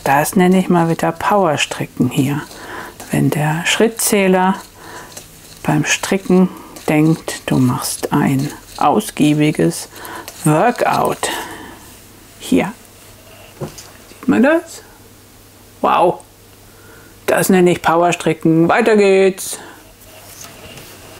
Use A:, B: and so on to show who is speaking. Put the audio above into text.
A: Das nenne ich mal wieder Powerstricken hier. Wenn der Schrittzähler beim Stricken denkt, du machst ein ausgiebiges Workout. Hier. Sieht man das? Wow. Das nenne ich Powerstricken. Weiter geht's.